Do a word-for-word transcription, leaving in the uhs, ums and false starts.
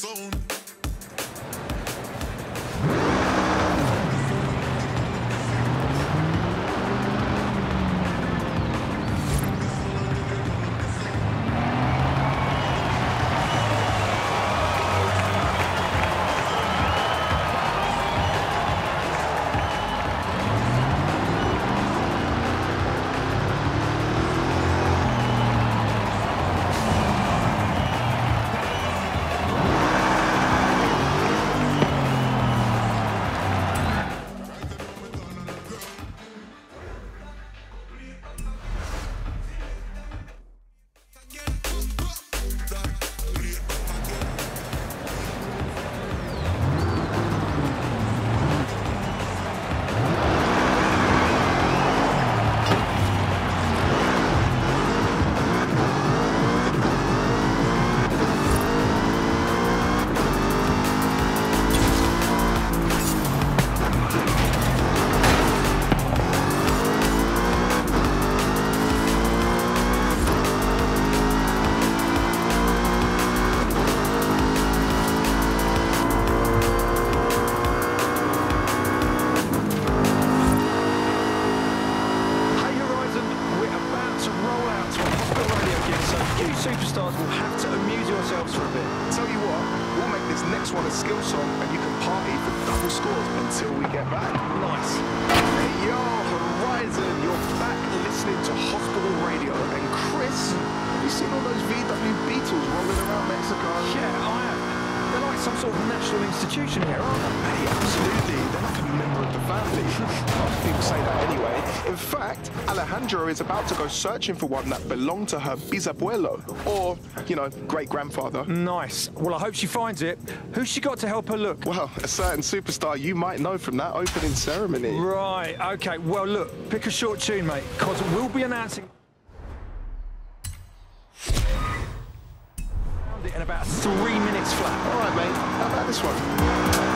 zone. Superstars will have to amuse yourselves for a bit. Tell you what, we'll make this next one a skill song and you can party for double scores until we get back. Nice. Hey yo, Horizon, you're back listening to Hospital Radio. And Chris, have you seen all those V W Beetles rolling around Mexico? Yeah, I have. They're like some sort of national institution here, aren't they? Hey, absolutely. They're like a member of the family. Most people say that anyway. In fact, Alejandra is about to go searching for one that belonged to her bisabuelo, or, you know, great-grandfather. Nice. Well, I hope she finds it. Who's she got to help her look? Well, a certain superstar you might know from that opening ceremony. Right, okay. Well, look, pick a short tune, mate, because we'll be announcing it in about three minutes flat. All right, mate. How about this one?